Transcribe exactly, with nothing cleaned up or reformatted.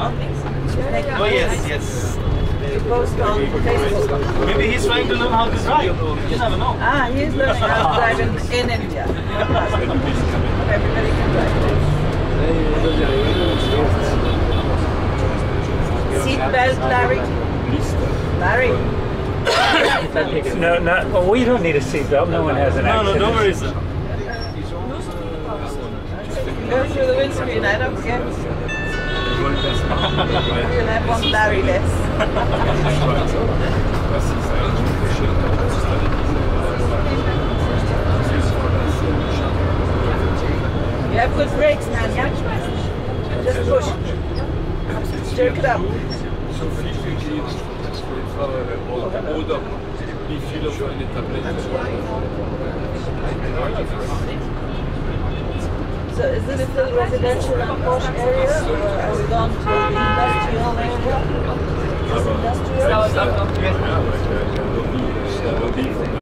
Huh? Oh yes, yes. You post on Facebook. Maybe he's trying to learn how to drive. You never know. Ah, he's learning how to drive in, in India. Everybody can drive. Seat belt, Larry. Larry. No, not. Well, we don't need a seatbelt. No one has an No, accident. no, don't worry, sir. Go through the windscreen, I don't care. You'll have one Larry less. You have good brakes, man, yeah? Just push. Jerk it up. So is this still residential and posh area, or are we going to the industrial area? Is industrial?